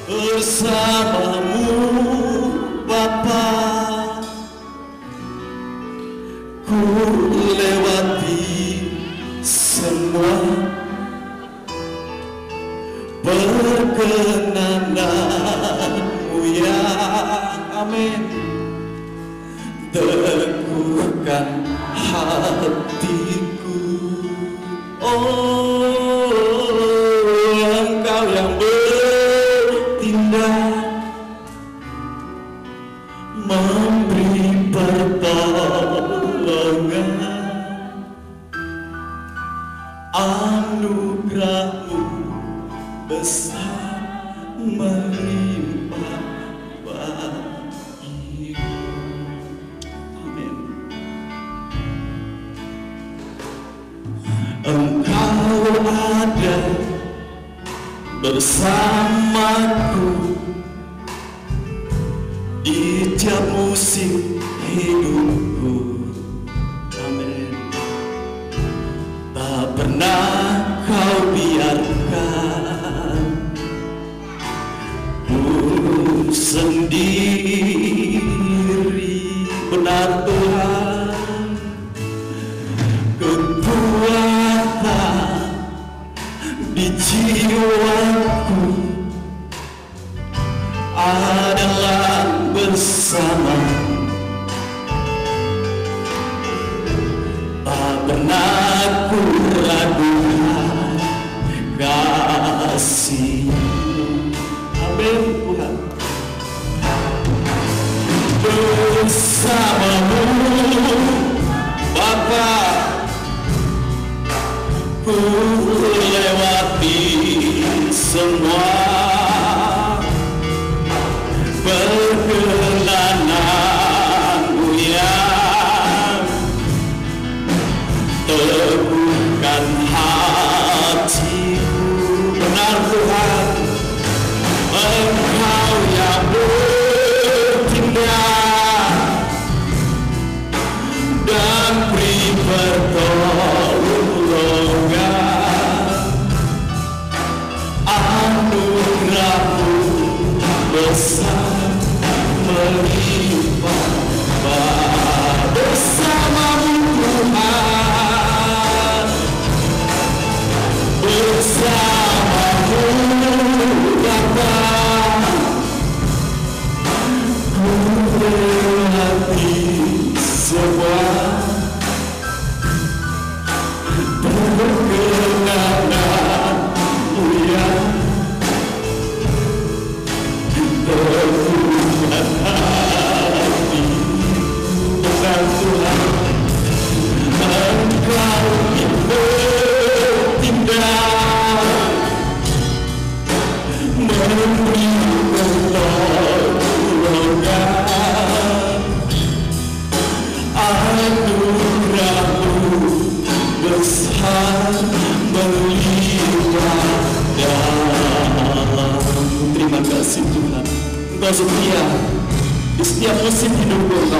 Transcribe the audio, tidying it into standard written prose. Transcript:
bersamamu Bapa. Ku lewati semua perkenananmu ya amin. Teguhkan hatiku, oh Engkau yang bertindak memberi pertolongan, anugerah-Mu besar melimpah bagiku. Amin. Engkau ada bersamaku di tiap musim hidupku. Amin. Tak pernah Kau biarkan ku sendiri. Benar Tuhan, kekuatan di jiwaku adalah bersama. Tak pernah ku ragukan kasih-Mu. Amin Tuhan. Bersama-Mu Bapa, ku lewati semua perkenananmu yang teguhkan hatiku. Benar Tuhan, Engkau yang bertindak dan beri pertolongan, anugerah-Mu besar melimpah bersama-Mu Tuhan, bersama-Mu Bapa. Ku lewati semua perkenananmu yang teguhkan hati. Benar Tuhan, Engkau yang bertindak memberi pertolongan, anugerah-Mu besar melimpah dalam. Terima kasih Tuhan, Engkau setia di setiap musim hidupku. Engkau